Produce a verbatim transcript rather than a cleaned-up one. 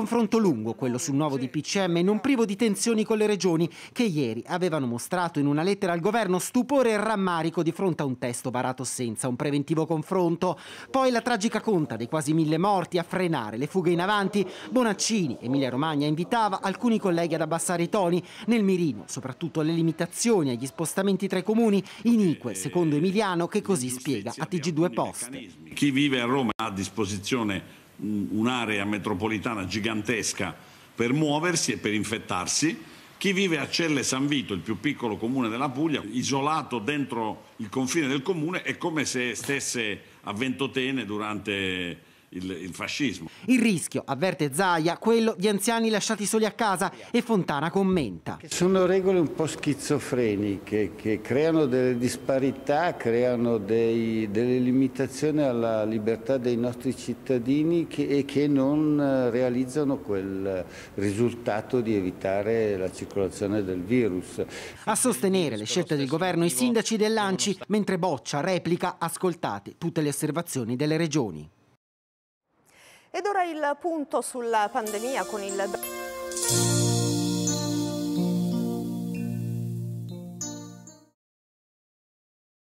Confronto lungo quello sul nuovo D P C M, non privo di tensioni con le regioni che ieri avevano mostrato in una lettera al governo stupore e rammarico di fronte a un testo varato senza un preventivo confronto. Poi la tragica conta dei quasi mille morti a frenare le fughe in avanti. Bonaccini, Emilia Romagna, invitava alcuni colleghi ad abbassare i toni. Nel mirino soprattutto le limitazioni agli spostamenti tra i comuni, inique secondo Emiliano, che così spiega a T G due Post. Chi vive a Roma ha a disposizione un'area metropolitana gigantesca per muoversi e per infettarsi. Chi vive a Celle San Vito, il più piccolo comune della Puglia, isolato dentro il confine del comune, è come se stesse a Ventotene durante il, il fascismo. Il rischio, avverte Zaia, quello di anziani lasciati soli a casa, e Fontana commenta. Sono regole un po' schizofreniche che creano delle disparità, creano dei, delle limitazioni alla libertà dei nostri cittadini che, e che non realizzano quel risultato di evitare la circolazione del virus. A sostenere le scelte del governo i sindaci dell'Anci, mentre Boccia replica: ascoltate tutte le osservazioni delle regioni. Ed ora il punto sulla pandemia con il